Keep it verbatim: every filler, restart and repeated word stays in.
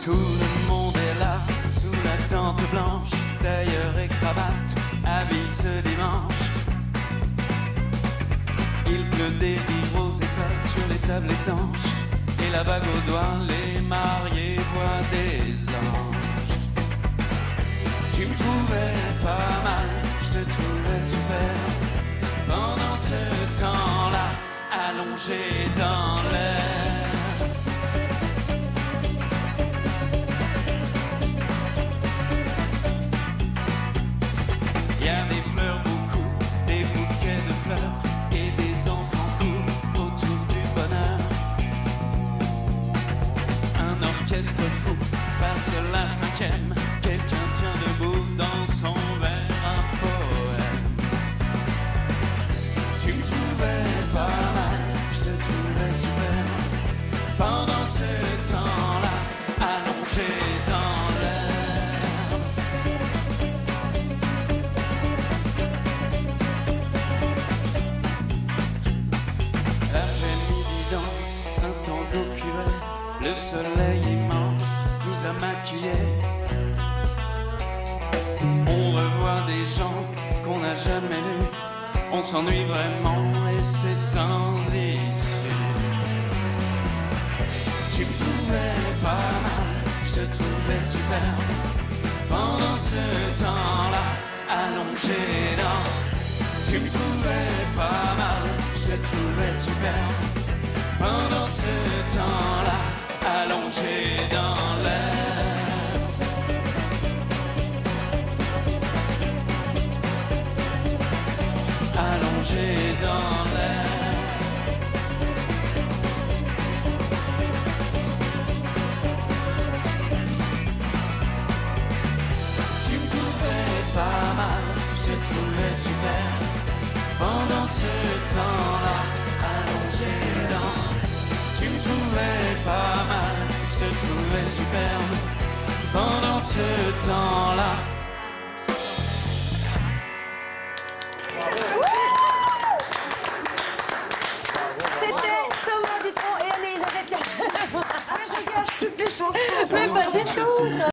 Tout le monde est là, sous la tente blanche, tailleur et cravate, habille ce dimanche. Il pleut des livres aux éclats sur les tables étanches, et la bague au doigt, les mariés voient des anges. Tu me trouvais pas mal, je te trouvais super, pendant ce temps-là, allongé dans l'air. Il y a des fleurs beaucoup, des bouquets de fleurs et des enfants courent autour du bonheur. Un orchestre fou passe la cinquième, quelqu'un tient debout dans son verre un poème. Tu me trouvais pas mal, je te trouvais super, pendant ce temps-là, allongé dans l'air. Le soleil immense nous a maquillés. On revoit des gens qu'on n'a jamais vus. On s'ennuie vraiment et c'est sans issue. Tu me trouvais pas mal, je te trouvais super, pendant ce temps-là, allongé dans. Tu me trouvais pas mal, je te trouvais super, pendant ce temps-là, allongé dans l'air. Allongé dans l'air. Tu me trouvais pas mal, je te trouvais super, pendant ce temps-là, allongé dans. Tu me trouvais pas mal, je te trouvais superbe, pendant ce temps-là. C'était Thomas Dutronc et Anne-Elisabeth. Ah, je gâche toutes les chansons. Mais pas du tout.